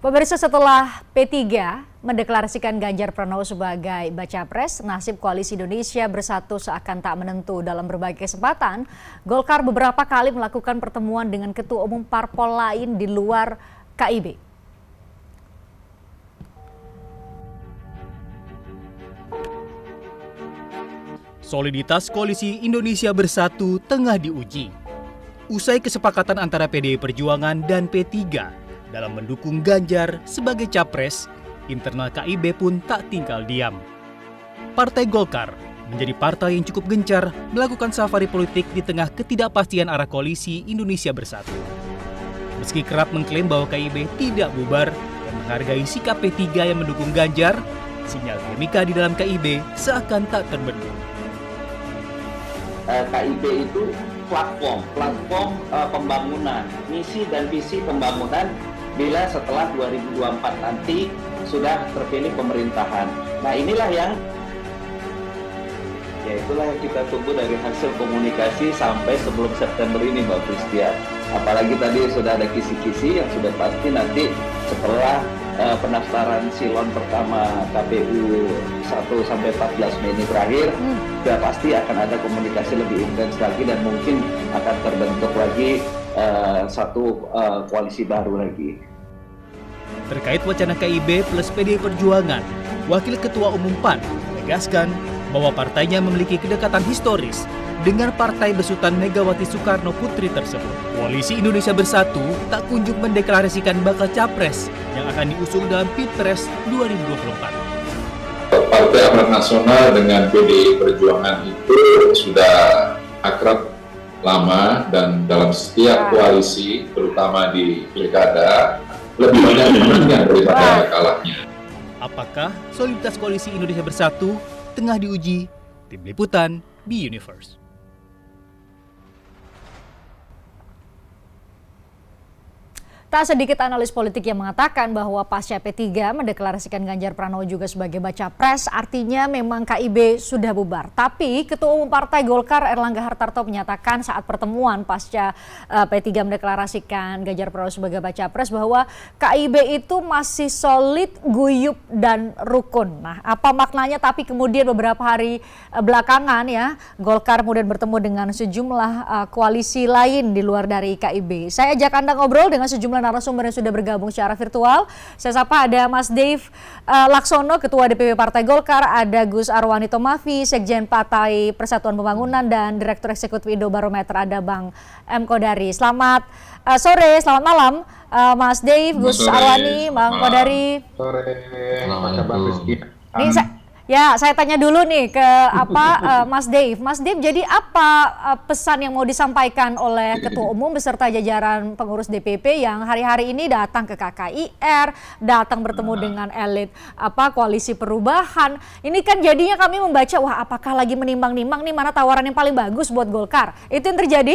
Pemirsa, setelah P3 mendeklarasikan Ganjar Pranowo sebagai baca pres, nasib Koalisi Indonesia Bersatu seakan tak menentu. Dalam berbagai kesempatan, Golkar beberapa kali melakukan pertemuan dengan ketua umum parpol lain di luar KIB. Soliditas Koalisi Indonesia Bersatu tengah diuji. Usai kesepakatan antara PDI Perjuangan dan P3 dalam mendukung Ganjar sebagai capres, internal KIB pun tak tinggal diam. Partai Golkar menjadi partai yang cukup gencar melakukan safari politik di tengah ketidakpastian arah Koalisi Indonesia Bersatu. Meski kerap mengklaim bahwa KIB tidak bubar dan menghargai sikap P3 yang mendukung Ganjar, sinyal dinamika di dalam KIB seakan tak terbendung. KIB itu platform pembangunan, misi dan visi pembangunan bila setelah 2024 nanti sudah terpilih pemerintahan. Nah, itulah yang kita tunggu dari hasil komunikasi sampai sebelum September ini, Mbak Pristia. Apalagi tadi sudah ada kisi-kisi yang sudah pasti nanti setelah pendaftaran silon pertama KPU 1 sampai 14 Mei ini berakhir, sudah pasti akan ada komunikasi lebih intens lagi dan mungkin akan terbentuk lagi satu koalisi baru lagi. Terkait wacana KIB plus PDI Perjuangan, Wakil Ketua Umum PAN menegaskan bahwa partainya memiliki kedekatan historis dengan partai besutan Megawati Soekarno Putri tersebut. Koalisi Indonesia Bersatu tak kunjung mendeklarasikan bakal capres yang akan diusung dalam Pilpres 2024. Partai Amanat Nasional dengan PDI Perjuangan itu sudah akrab lama dan dalam setiap koalisi, terutama di pilkada, lebih banyak menangnya daripada kalahnya. Apakah soliditas Koalisi Indonesia Bersatu tengah diuji? Tim Liputan B-Universe. Tak sedikit analis politik yang mengatakan bahwa pasca P3 mendeklarasikan Ganjar Pranowo juga sebagai baca pres, artinya memang KIB sudah bubar. Tapi Ketua Umum Partai Golkar Erlangga Hartarto menyatakan saat pertemuan pasca P3 mendeklarasikan Ganjar Pranowo sebagai baca pres bahwa KIB itu masih solid, guyup dan rukun. Nah, apa maknanya? Tapi kemudian beberapa hari belakangan ya, Golkar kemudian bertemu dengan sejumlah koalisi lain di luar dari KIB. Saya ajak Anda ngobrol dengan sejumlah narasumber yang sudah bergabung secara virtual. Saya sapa ada Mas Dave Laksono, Ketua DPP Partai Golkar, ada Gus Arwani Tomafi, Sekjen Partai Persatuan Pembangunan dan Direktur Eksekutif Indobarometer, ada Bang M. oraz Selamat sore, selamat malam Mas Dave, Gus Arwani, Bang Kodari. Sore, selamat malam. Saya tanya dulu nih ke Mas Dave. Mas Dave, jadi apa pesan yang mau disampaikan oleh Ketua Umum beserta jajaran pengurus DPP yang hari-hari ini datang ke KKIR, datang bertemu dengan elit Koalisi Perubahan. Ini kan jadinya kami membaca, wah apakah lagi menimbang-nimbang nih mana tawaran yang paling bagus buat Golkar? Itu yang terjadi?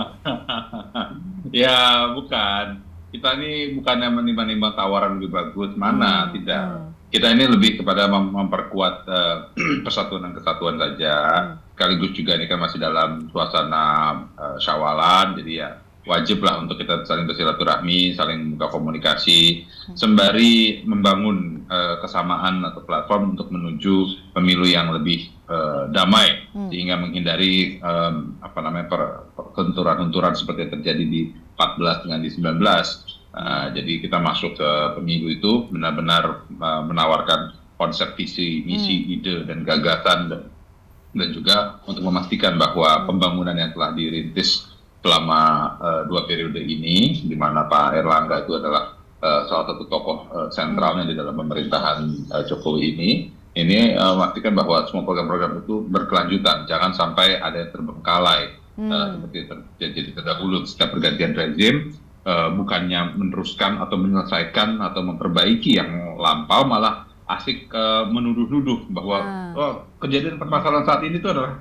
Ya bukan. Kita ini bukannya menimbang-nimbang tawaran lebih bagus, mana tidak. Kita ini lebih kepada memperkuat persatuan dan kesatuan saja. Sekaligus juga ini kan masih dalam suasana Syawalan, jadi ya wajiblah untuk kita saling bersilaturahmi, saling buka komunikasi, sembari membangun kesamaan atau platform untuk menuju pemilu yang lebih damai, sehingga menghindari kenturan-kenturan seperti yang terjadi di 14 dengan di 19. Jadi kita masuk ke pemilu itu benar-benar menawarkan konsep, visi, misi, ide, dan gagasan, dan juga untuk memastikan bahwa pembangunan yang telah dirintis selama 2 periode ini, di mana Pak Erlangga itu adalah salah satu tokoh sentralnya di dalam pemerintahan Jokowi ini memastikan bahwa semua program-program itu berkelanjutan, jangan sampai ada yang terbengkalai seperti terjadi terdahulu setiap pergantian rezim. Bukannya meneruskan atau menyelesaikan atau memperbaiki yang lampau, malah asik menuduh-nuduh bahwa kejadian permasalahan saat ini itu adalah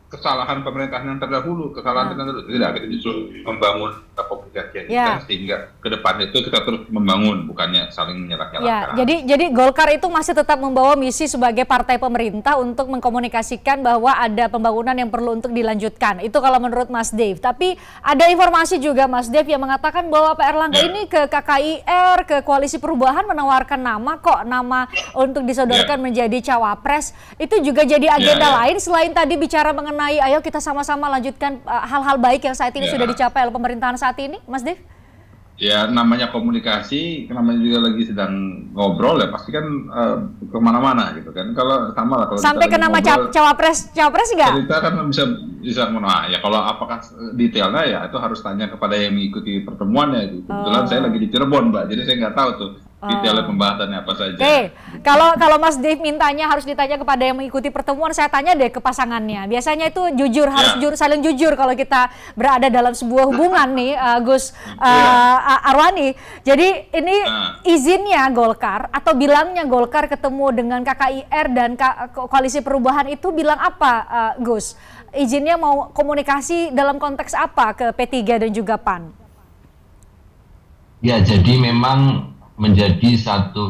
kesalahan pemerintahan yang terdahulu, kesalahan terdahulu. Tidak, kita justru membangun komunikasi yang sehingga ke depan itu kita terus membangun, bukannya saling menyalahkan. Jadi Golkar itu masih tetap membawa misi sebagai partai pemerintah untuk mengkomunikasikan bahwa ada pembangunan yang perlu untuk dilanjutkan. Itu kalau menurut Mas Dave. Tapi ada informasi juga Mas Dave yang mengatakan bahwa Pak Erlangga ini ke KKIR, ke Koalisi Perubahan menawarkan nama untuk disodorkan menjadi cawapres. Itu juga jadi agenda lain selain tadi bicara mengenai ayo kita sama-sama lanjutkan hal-hal baik yang saat ini sudah dicapai oleh pemerintahan saat ini, Mas Dev? Ya, namanya komunikasi, namanya juga lagi sedang ngobrol ya, pasti kan kemana-mana gitu kan. Kalau sama lah. Kalau sampai ke nama cawapres nggak? Kita kan bisa menolak. Ya kalau apakah detailnya ya itu harus tanya kepada yang mengikuti pertemuannya itu. Kebetulan saya lagi di Cirebon, Mbak, jadi saya nggak tahu tuh detailnya pembahasannya apa saja. Kalau Mas Dave mintanya harus ditanya kepada yang mengikuti pertemuan, saya tanya deh ke pasangannya. Biasanya itu jujur, harus saling jujur kalau kita berada dalam sebuah hubungan nih, Gus Arwani. Jadi ini izinnya Golkar atau bilangnya Golkar ketemu dengan KKIR dan Koalisi Perubahan itu bilang apa, Gus? Izinnya mau komunikasi dalam konteks apa ke P3 dan juga PAN? Ya, jadi memang menjadi satu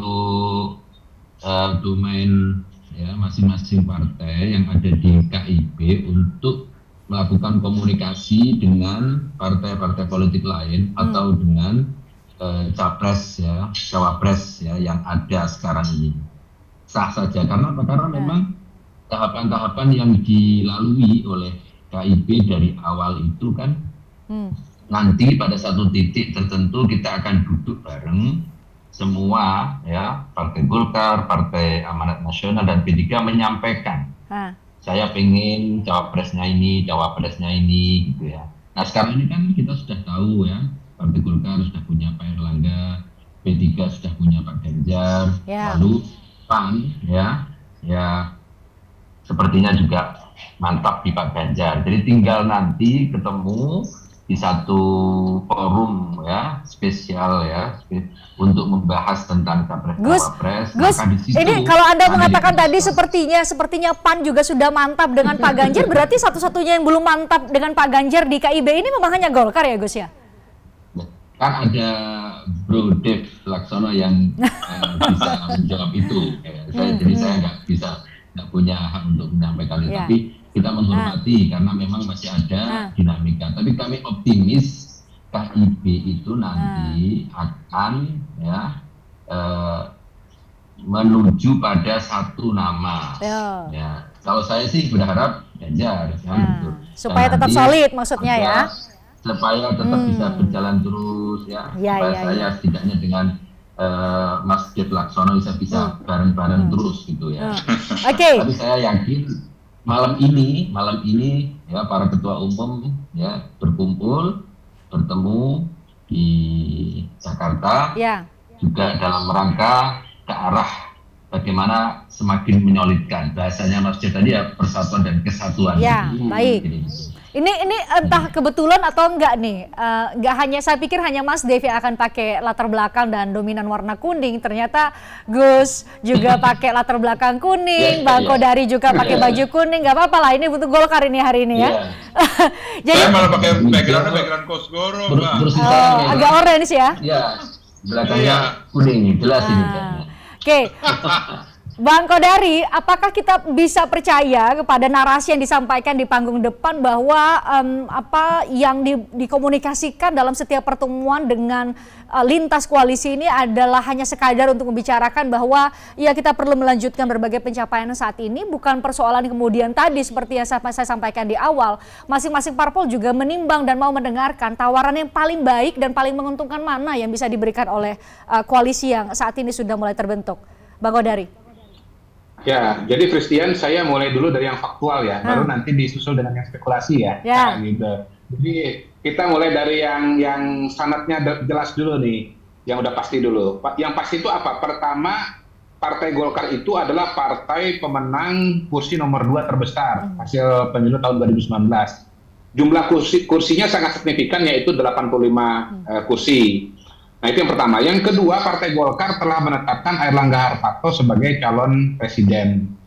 domain ya masing-masing partai yang ada di KIB untuk melakukan komunikasi dengan partai-partai politik lain atau dengan capres ya, cawapres ya yang ada sekarang ini. Sah saja karena memang tahapan-tahapan yang dilalui oleh KIB dari awal itu kan nanti pada satu titik tertentu kita akan duduk bareng semua ya, Partai Golkar, Partai Amanat Nasional dan P3 menyampaikan saya pengen cawapresnya ini gitu ya. Nah sekarang ini kan kita sudah tahu ya, Partai Golkar sudah punya Pak Erlangga, P3 sudah punya Pak Ganjar, lalu PAN ya sepertinya juga mantap di Pak Ganjar. Jadi tinggal nanti ketemu di satu forum ya spesial ya untuk membahas tentang capres-cawapres. Gus, ini kalau Anda mengatakan tadi sepertinya PAN juga sudah mantap dengan Pak Ganjar, berarti satu-satunya yang belum mantap dengan Pak Ganjar di KIB ini memang hanya Golkar ya, Gus ya? Kan ada Bro Dev Laksono yang bisa menjawab itu. Jadi saya nggak punya hak untuk menyampaikan itu. Tapi kita menghormati karena memang masih ada dinamika. Tapi kami optimis KIB itu nanti akan ya menuju pada satu nama. Ya, kalau saya sih berharap Ganjar, gitu. Supaya tetap solid maksudnya ya. Supaya tetap bisa berjalan terus ya. Supaya saya setidaknya dengan Mas Dev Laksono bisa bareng-bareng terus gitu ya. Tapi saya yakin malam ini ya para ketua umum ya bertemu di Jakarta juga dalam rangka ke arah bagaimana semakin menyolidkan, bahasanya Mas Dev tadi ya, persatuan dan kesatuan. Baik. Ini entah kebetulan atau enggak nih, enggak hanya, saya pikir hanya Mas Dev yang akan pakai latar belakang dan dominan warna kuning, ternyata Gus juga pakai latar belakang kuning, Bang Kodari juga pakai baju kuning, nggak apa-apa lah, ini untuk Golkar ini hari ini ya. Jadi saya malah pakai background Kosgoro, agak orange ya? Iya, belakangnya kuning, jelas ini. Oke. Bang Kodari, apakah kita bisa percaya kepada narasi yang disampaikan di panggung depan bahwa apa yang dikomunikasikan dalam setiap pertemuan dengan lintas koalisi ini adalah hanya sekadar untuk membicarakan bahwa ya kita perlu melanjutkan berbagai pencapaian saat ini, bukan persoalan kemudian tadi seperti yang saya sampaikan di awal, masing-masing parpol juga menimbang dan mau mendengarkan tawaran yang paling baik dan paling menguntungkan mana yang bisa diberikan oleh koalisi yang saat ini sudah mulai terbentuk. Bang Kodari. Ya, jadi Christian, saya mulai dulu dari yang faktual ya, baru nanti disusul dengan yang spekulasi ya. Nah, gitu. Jadi kita mulai dari yang sanadnya jelas dulu nih, yang udah pasti dulu. Yang pasti itu apa? Pertama, Partai Golkar itu adalah partai pemenang kursi nomor 2 terbesar hasil pemilu tahun 2019. Jumlah kursinya sangat signifikan, yaitu 85 kursi. Nah, itu yang pertama. Yang kedua, Partai Golkar telah menetapkan Airlangga Hartarto sebagai calon presiden.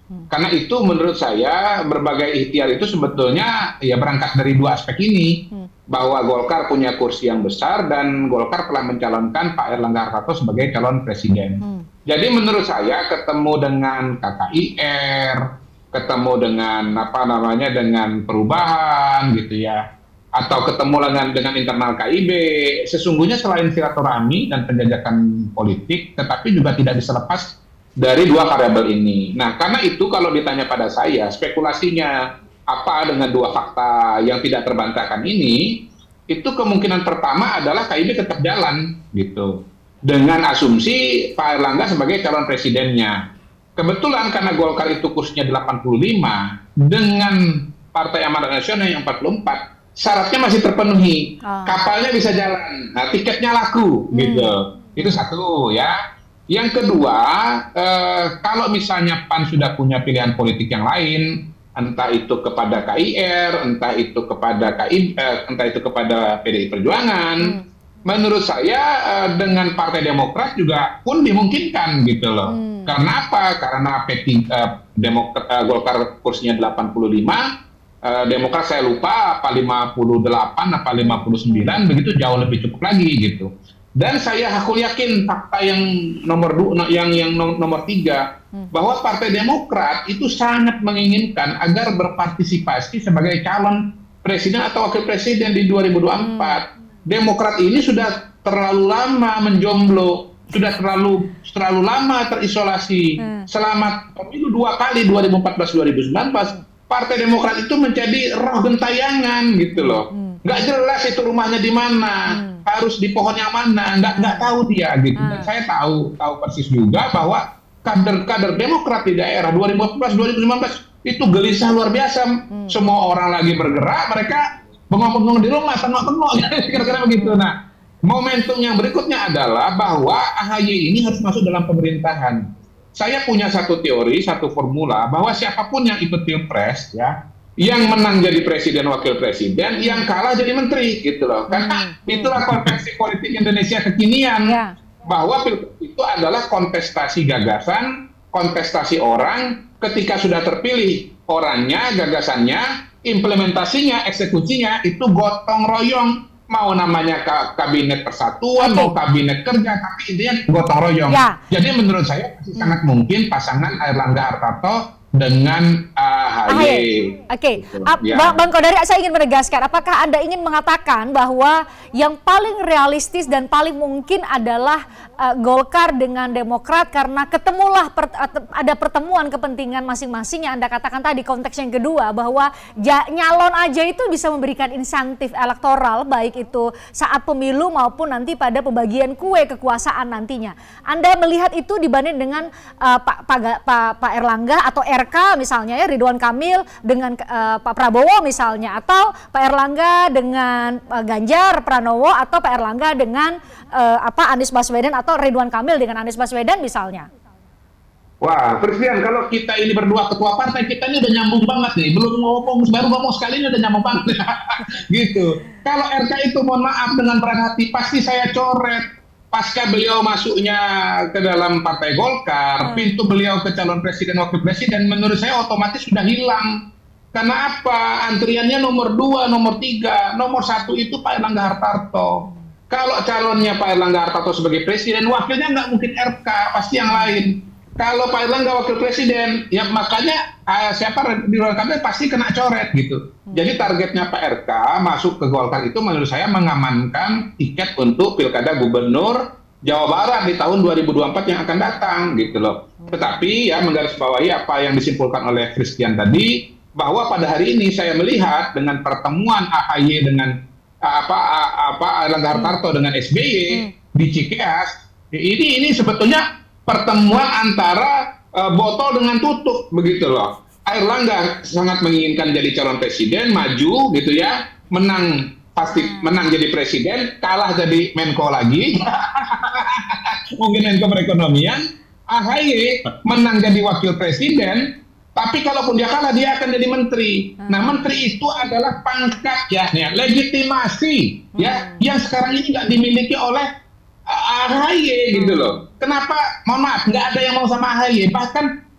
Karena itu menurut saya berbagai ikhtiar itu sebetulnya ya berangkat dari dua aspek ini. Bahwa Golkar punya kursi yang besar dan Golkar telah mencalonkan Pak Erlangga Hartarto sebagai calon presiden. Jadi menurut saya ketemu dengan KKIR, ketemu dengan dengan perubahan gitu ya, atau ketemu dengan internal KIB, sesungguhnya selain silaturahmi dan penjajakan politik, tetapi juga tidak bisa lepas dari dua variabel ini. Nah, karena itu kalau ditanya pada saya, spekulasinya apa dengan dua fakta yang tidak terbantahkan ini, itu kemungkinan pertama adalah KIB tetap jalan gitu, dengan asumsi Pak Erlangga sebagai calon presidennya. Kebetulan karena Golkar itu kursinya 85, dengan Partai Amanat Nasional yang 44, syaratnya masih terpenuhi, kapalnya bisa jalan, nah, tiketnya laku gitu. Itu satu ya. Yang kedua, kalau misalnya PAN sudah punya pilihan politik yang lain, entah itu kepada KIR, entah itu kepada entah itu kepada PDI Perjuangan, menurut saya dengan Partai Demokrat juga pun dimungkinkan gitu loh. Karena apa? Karena Golkar kursinya 85, Demokrat saya lupa apa 58 apa 59, begitu jauh lebih cukup lagi gitu. Dan aku yakin fakta yang nomor 3, bahwa Partai Demokrat itu sangat menginginkan agar berpartisipasi sebagai calon presiden atau wakil presiden di 2024. Demokrat ini sudah terlalu lama menjomblo, sudah terlalu lama terisolasi. Selama pemilu 2 kali 2014-2019, Partai Demokrat itu menjadi roh gentayangan gitu loh. Nggak jelas itu rumahnya di mana, harus di pohon yang mana, nggak tahu dia gitu. Dan saya tahu persis juga bahwa kader-kader Demokrat di daerah 2014-2019 itu gelisah luar biasa. Semua orang lagi bergerak, mereka bengong-bengong di rumah, tengok-tengok, kira-kira begitu. Nah, momentum yang berikutnya adalah bahwa AHY ini harus masuk dalam pemerintahan. Saya punya satu teori, satu formula, bahwa siapapun yang ikut pilpres, ya, yang menang jadi presiden, wakil presiden, yang kalah jadi menteri, gitu loh. Karena itulah konvensi politik Indonesia kekinian, bahwa pilpres itu adalah kontestasi gagasan, kontestasi orang. Ketika sudah terpilih orangnya, gagasannya, implementasinya, eksekusinya itu gotong royong. Mau namanya kabinet persatuan, mau kabinet kerja, tapi intinya gotong royong. Jadi menurut saya masih sangat mungkin pasangan Erlangga Hartarto dengan AHY. Bang Kodari, saya ingin menegaskan, apakah Anda ingin mengatakan bahwa yang paling realistis dan paling mungkin adalah Golkar dengan Demokrat karena ketemulah ada pertemuan kepentingan masing-masing yang Anda katakan tadi, konteks yang kedua bahwa nyalon aja itu bisa memberikan insentif elektoral baik itu saat pemilu maupun nanti pada pembagian kue kekuasaan nantinya. Anda melihat itu dibanding dengan Pak Erlangga atau RK misalnya ya, Ridwan Kamil dengan Pak Prabowo misalnya, atau Pak Erlangga dengan Ganjar Pranowo, atau Pak Erlangga dengan Anies Baswedan atau Ridwan Kamil dengan Anies Baswedan misalnya. Wah, Presiden, kalau kita ini berdua ketua partai, kita ini udah nyambung banget nih. Baru ngomong sekali ini udah nyambung banget. Gitu. Kalau RK itu mohon maaf dengan berat hati, pasti saya coret. Pasca beliau masuknya ke dalam Partai Golkar, pintu beliau ke calon presiden, wakil presiden, menurut saya otomatis sudah hilang. Karena apa? Antriannya nomor 2, nomor 3, nomor 1 itu Pak Erlangga Hartarto. Kalau calonnya Pak Erlangga Hartarto sebagai presiden, wakilnya nggak mungkin RK, pasti yang lain. Kalau Pak Erlangga wakil presiden, ya makanya Ridwan Kamil pasti kena coret gitu. Jadi targetnya Pak RK masuk ke Golkar itu menurut saya mengamankan tiket untuk Pilkada Gubernur Jawa Barat di tahun 2024 yang akan datang gitu loh. Tetapi ya menggarisbawahi apa yang disimpulkan oleh Christian tadi, bahwa pada hari ini saya melihat dengan pertemuan AHY dengan Erlangga Hartarto dengan SBY di Cikeas, ini sebetulnya pertemuan antara botol dengan tutup begitu loh. Erlangga sangat menginginkan jadi calon presiden, maju gitu ya, menang pasti menang jadi presiden, kalah jadi Menko lagi, mungkin Menko perekonomian. AHY menang jadi wakil presiden, tapi kalaupun dia kalah dia akan jadi menteri. Nah, menteri itu adalah pangkat ya, legitimasi ya, yang sekarang ini nggak dimiliki oleh AHY gitu loh. Kenapa? Mohon maaf, nggak ada yang mau sama AHY. Bahkan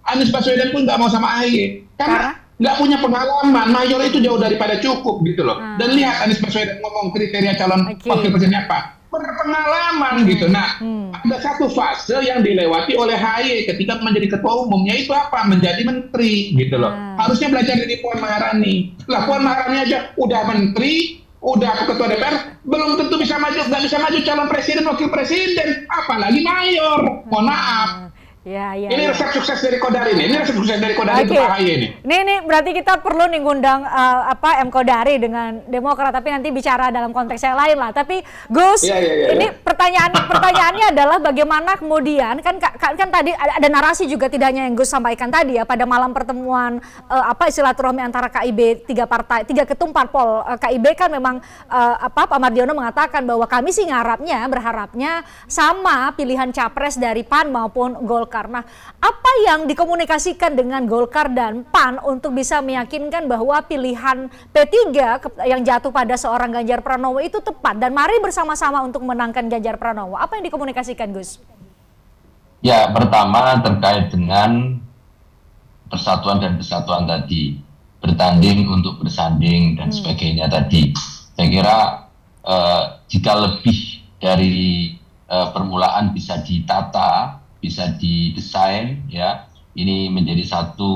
Anies Baswedan pun nggak mau sama AHY karena nggak punya pengalaman. Mayor itu jauh daripada cukup gitu loh. Dan lihat Anies Baswedan ngomong kriteria calon wakil presiden apa, berpengalaman gitu. Nah, ada satu fase yang dilewati oleh AHY ketika menjadi ketua umum, yaitu apa? Menjadi menteri gitu loh. Harusnya belajar dari Puan Maharani. Lah Puan Maharani aja udah menteri, udah ketua DPR, belum tentu bisa maju, nggak bisa maju calon presiden, wakil presiden, apalagi mayor. Mohon maaf. Ini resep sukses dari Kodari nih. Ini resep sukses dari Kodari untuk AHY nih. Ini berarti kita perlu nih ngundang M Kodari dengan Demokrat, tapi nanti bicara dalam konteks yang lain lah. Tapi Gus, ini pertanyaannya adalah bagaimana kemudian kan tadi ada narasi juga, tidak hanya yang Gus sampaikan tadi ya, pada malam pertemuan silaturahmi antara KIB, tiga ketum parpol KIB kan memang Pak Mardiono mengatakan bahwa kami sih berharapnya sama pilihan capres dari PAN maupun Golkar. Nah, apa yang dikomunikasikan dengan Golkar dan PAN untuk bisa meyakinkan bahwa pilihan P3 yang jatuh pada seorang Ganjar Pranowo itu tepat dan mari bersama-sama untuk menangkan Ganjar Pranowo? Apa yang dikomunikasikan, Gus? Ya, pertama terkait dengan persatuan dan kesatuan tadi, bertanding untuk bersanding dan sebagainya tadi. Saya kira jika lebih dari permulaan bisa ditata, bisa didesain, ya, ini menjadi satu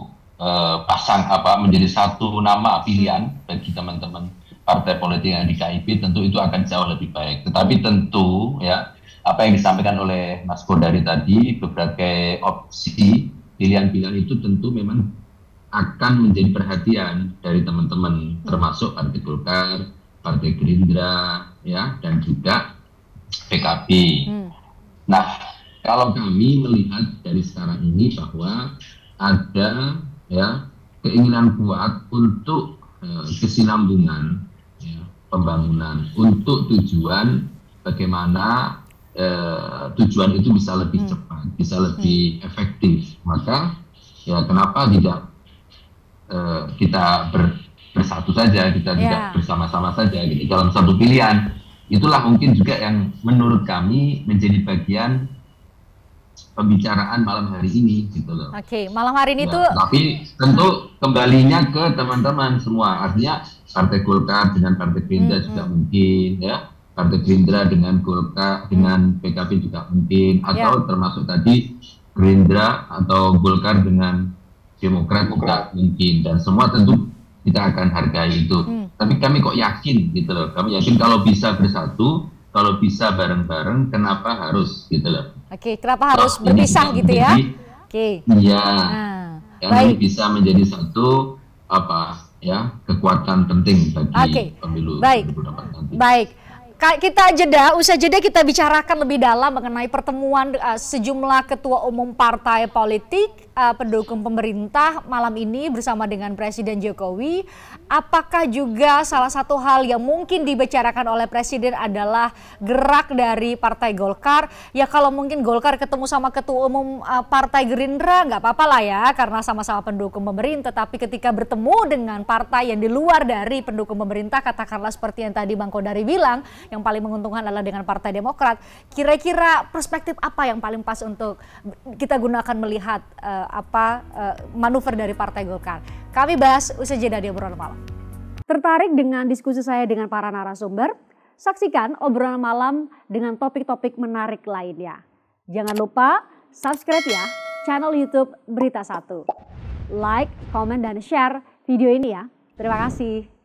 menjadi satu nama pilihan bagi teman-teman partai politik yang di KIB, tentu itu akan jauh lebih baik. Tetapi tentu ya, apa yang disampaikan oleh Mas Kodari tadi, berbagai opsi pilihan-pilihan itu tentu memang akan menjadi perhatian dari teman-teman, termasuk Partai Golkar, Partai Gerindra, ya, dan juga PKB. Nah, kalau kami melihat dari sekarang ini bahwa ada ya keinginan kuat untuk kesinambungan ya, pembangunan untuk tujuan bagaimana tujuan itu bisa lebih cepat, bisa lebih efektif. Maka ya kenapa tidak kita bersatu saja, kita tidak bersama-sama saja gitu dalam satu pilihan. Itulah mungkin juga yang menurut kami menjadi bagian pembicaraan malam hari ini gitu loh. Malam hari ini tuh. Tapi tentu kembalinya ke teman-teman semua. Artinya Partai Golkar dengan Partai Gerindra juga mungkin, ya. Partai Gerindra dengan Golkar dengan PKB juga mungkin, atau termasuk tadi Gerindra atau Golkar dengan Demokrat juga mungkin, dan semua tentu kita akan hargai itu. Tapi kami kok yakin gitu loh. Kami yakin kalau bisa bersatu, kalau bisa bareng-bareng, kenapa harus gitu loh. Kenapa harus berpisah gitu ya? Iya. Ini bisa menjadi satu kekuatan penting bagi pemilu 2024 nanti. Baik. Kita usai jeda kita bicarakan lebih dalam mengenai pertemuan sejumlah ketua umum partai politik pendukung pemerintah malam ini bersama dengan Presiden Jokowi. Apakah juga salah satu hal yang mungkin dibicarakan oleh Presiden adalah gerak dari Partai Golkar? Ya kalau mungkin Golkar ketemu sama ketua umum Partai Gerindra nggak apa-apa lah ya, karena sama-sama pendukung pemerintah. Tapi ketika bertemu dengan partai yang di luar dari pendukung pemerintah, katakanlah seperti yang tadi Bang Kodari bilang, yang paling menguntungkan adalah dengan Partai Demokrat. Kira-kira perspektif apa yang paling pas untuk kita gunakan melihat manuver dari Partai Golkar? Kami bahas usai jeda di obrolan malam. Tertarik dengan diskusi saya dengan para narasumber? Saksikan obrolan malam dengan topik-topik menarik lainnya. Jangan lupa subscribe ya channel YouTube Berita 1. Like, komen, dan share video ini ya. Terima kasih.